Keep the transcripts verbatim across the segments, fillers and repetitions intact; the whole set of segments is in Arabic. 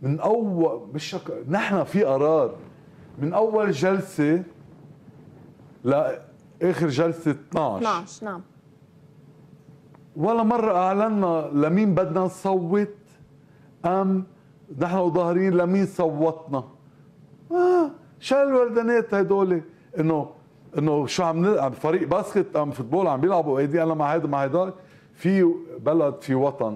من اول مش شك... نحن في قرار من اول جلسه لاخر جلسه اثنعش اثنعش نعم. ولا مره اعلنا لمين بدنا نصوت ام نحن ظاهرين لمين صوتنا. اه شو الوردانات هدول انه انه شو عم نلعب فريق باسكت ام فوتبول عم بيلعبوا ايدي انا مع هذا مع هذا. في بلد في وطن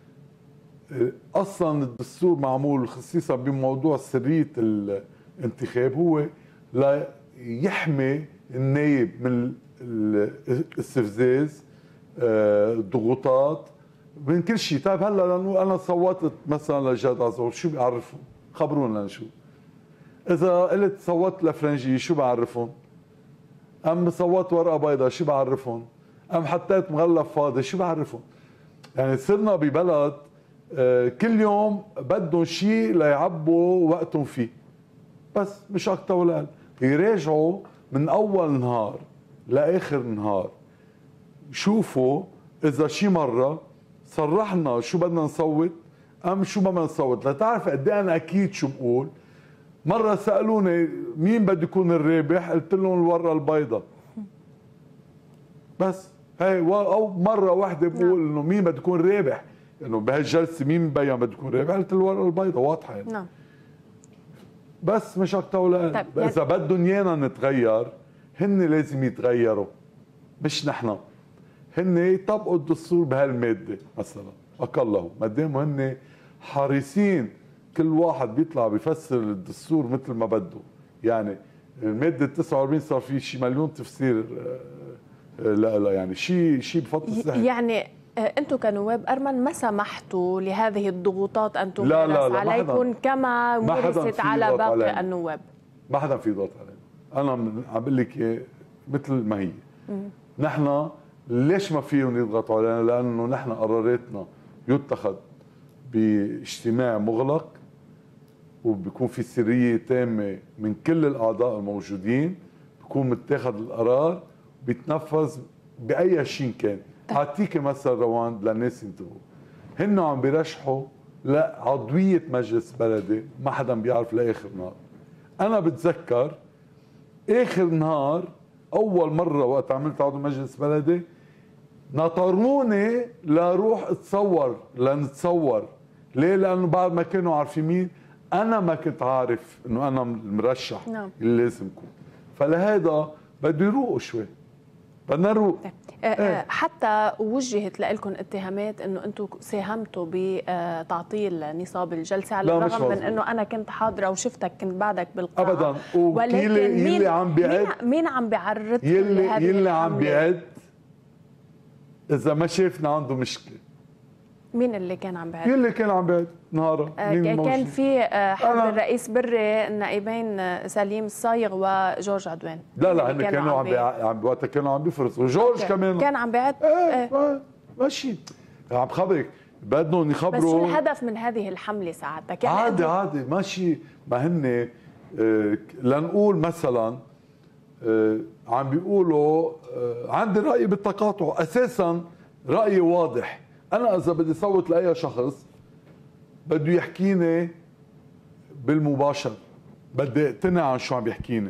اصلا الدستور معمول خصيصا بموضوع سريه الانتخاب هو لا يحمي النايب من الاستفزاز الضغوطات من كل شيء. طيب هلا لانه انا صوتت مثلا لجاد عزور شو بيعرفوا؟ خبرونا شو. اذا قلت صوتت لفرنجي شو بعرفهم؟ ام صوتت ورقه بيضاء شو بعرفهم؟ ام حطيت مغلف فاضي شو بعرفهم؟ يعني صرنا ببلد كل يوم بدهم شيء ليعبوا وقتهم فيه بس مش اكثر ولا اقل. يراجعوا من اول نهار لاخر نهار شوفوا اذا شي مره صرحنا شو بدنا نصوت ام شو ما بدنا نصوت لتعرف قد ايه انا اكيد شو بقول. مره سالوني مين بده يكون الرابح قلت لهم الورقه البيضاء بس هي. او مره واحده بقول انه مين بده يكون رابح انه بهالجلسه مين مبين بده يكون رابح قلت الورقه البيضاء واضحه يعني. نعم بس مش اكثر ولا اقل. طيب اذا بدهم ايانا نتغير هن لازم يتغيروا مش نحن. هن يطبقوا الدستور بهالماده مثلا اقله ما دام هن حريصين كل واحد بيطلع بيفسر الدستور مثل ما بده. يعني الماده تسعة وأربعين صار في شي مليون تفسير لا لا يعني شيء شيء بفضل السهل. يعني انتم كنواب ارمن ما سمحتوا لهذه الضغوطات ان تمارس لا لا لا عليكم كما مورست على باقي علينا. النواب ما حدا في ضغط علينا. انا عم بقول لك مثل ما هي. مم. نحن ليش ما فيهم يضغطوا علينا؟ لانه نحن قراراتنا يتخذ باجتماع مغلق وبيكون في سريه تامه من كل الاعضاء الموجودين. بيكون متاخذ القرار بيتنفذ باي شيء كان. اعطيك مثلا روان للناس ينتبهوا. هن عم بيرشحوا لعضويه مجلس بلدي ما حدا بيعرف لاخر نهار. انا بتذكر اخر نهار اول مره وقت عملت عضو مجلس بلدي نطروني لاروح اتصور لنتصور. ليه؟ لانه بعد ما كانوا عارفين مين انا ما كنت عارف انه انا المرشح نعم. اللي لازم كون. فلهذا بده يروقوا شوي. بدنا نروق. ايه. حتى وجهت لكم اتهامات انه انتم ساهمتوا بتعطيل نصاب الجلسه على الرغم من انه انا كنت حاضره وشفتك كنت بعدك بالقاعه ابدا. ولكن يلي, يلي عم بيعد مين عم بيعرض يلي يلي عم بيعد اذا ما شافنا عنده مشكله. مين اللي كان عم بيعد؟ يلي كان عم بيعد نهارا. آه كان في حضر الرئيس بري النائبين سليم الصايغ وجورج عدوان. لا لا هن كانوا عم عم وقتها كانوا عم بيفرصوا وجورج كمان كان عم بيعد. ايه آه. ماشي عم خبرك بدهم يخبروا. بس شو الهدف من هذه الحمله ساعتك؟ يعني عادي عادي ماشي. ما هن آه لنقول مثلا آه عم بيقولوا آه عندي راي بالتقاطع. اساسا رايي واضح. انا اذا بدي صوت لاي شخص بده يحكيني بالمباشر. بدي اقتنع عن شو عم يحكيني.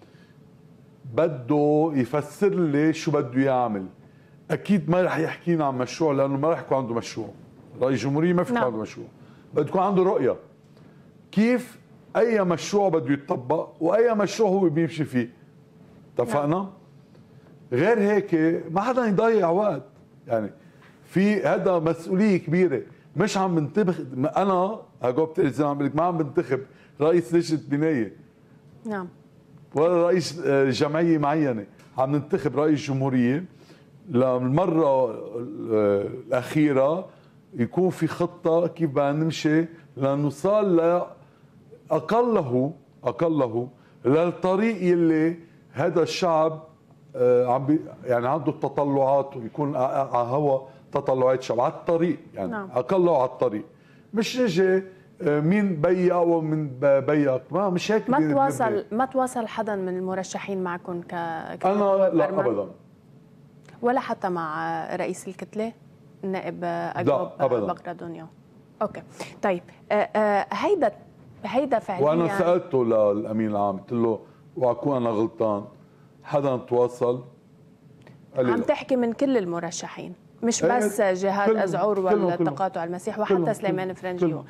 بده يفسر لي شو بده يعمل. اكيد ما رح يحكينا عن مشروع لانه ما رح يكون عنده مشروع. رئيس جمهورية ما في يكون عنده مشروع. بده يكون عنده رؤيه كيف اي مشروع بده يتطبق واي مشروع هو بيمشي فيه. اتفقنا؟ غير هيك ما حدا يضيع وقت. يعني في هذا مسؤوليه كبيره. مش عم بنتبخ انا هجاوب زي ما عم بقول لك ما عم بنتخب رئيس لجنه بنايه. نعم. ولا رئيس جمعيه معينه. عم ننتخب رئيس جمهوريه للمره الاخيره يكون في خطه كيف بدنا نمشي لنوصل لاقله اقله للطريق يلي هذا الشعب عم بي يعني عنده التطلعات ويكون على هوا تطلعات شعب على الطريق. يعني نعم. اقله على الطريق. مش نجي مين بي اقوى من بيك. ما مش هيك. ما تواصل ما تواصل حدا من المرشحين معكم ك انا لا ابدا. ولا حتى مع رئيس الكتله النائب اجوب بقرة دنيا؟ اوكي طيب آه آه هيدا هيدا فعليا. وانا سالته للامين العام قلت له واكون انا غلطان حدا تواصل؟ عم تحكي من كل المرشحين مش بس جهاد أزعور والتقاطع المسيح وحتى سليمان فرنجيو.